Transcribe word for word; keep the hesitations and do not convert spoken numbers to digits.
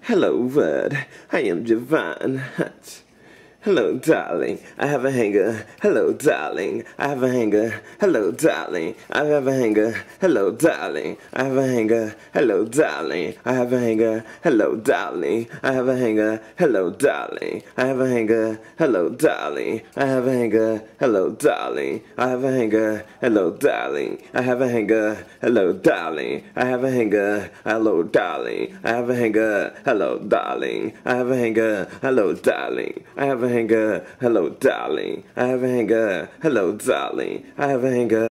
Hello, world. I am Javon. Hello, darling. I have a hanger. Hello, darling. I have a hanger. Hello, darling. I have a hanger. Hello, darling. I have a hanger. Hello, darling. I have a hanger. Hello, darling. I have a hanger. Hello, darling. I have a hanger. Hello, darling. I have a hanger. Hello, darling. I have a hanger. Hello, darling. I have a hanger. Hello, darling. I have a hanger. Hello, darling. I have a hanger. Hello, darling. I have a hanger. Hello, darling. I have a hanger. Hello, darling. I have a hanger. Hello, darling. I have a hanger.